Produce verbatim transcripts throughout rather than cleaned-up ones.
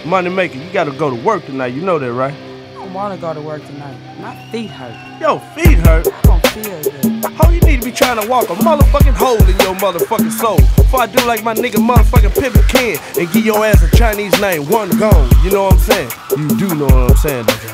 Money maker, you gotta go to work tonight. You know that, right? I don't wanna go to work tonight. My feet hurt. Yo, feet hurt? I don't feel good. Ho, you need to be trying to walk a motherfucking hole in your motherfucking soul. Before I do like my nigga motherfucking Pivot Ken and give your ass a Chinese name, one gone. You know what I'm saying? You do know what I'm saying, don't you?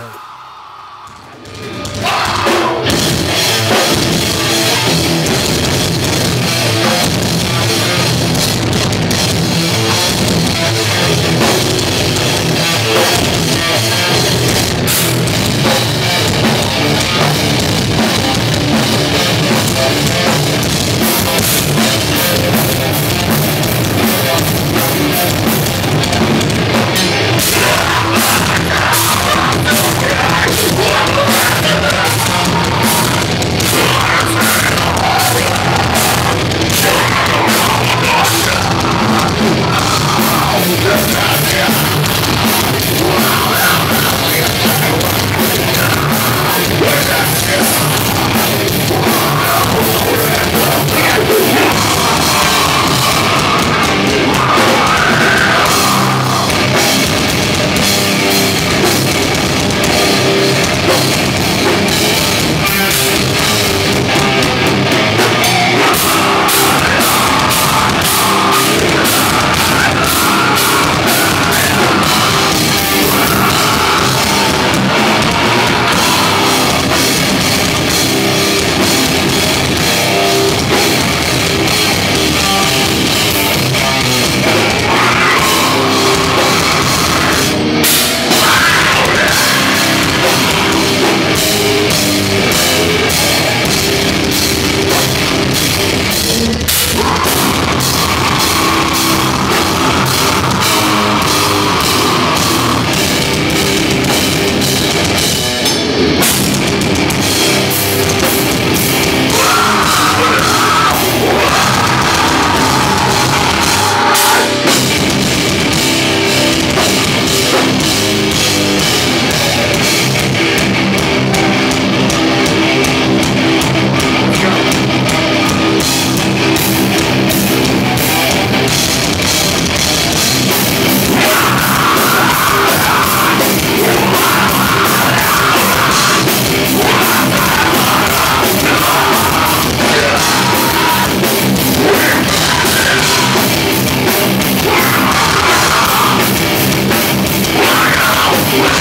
Wow.